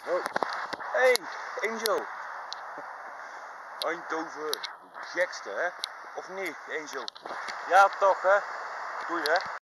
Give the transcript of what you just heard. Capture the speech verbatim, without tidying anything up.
Hoi. Hey, Angel. Eindhoven, de gekste hè? Of niet, Angel? Ja toch hè, doei hè.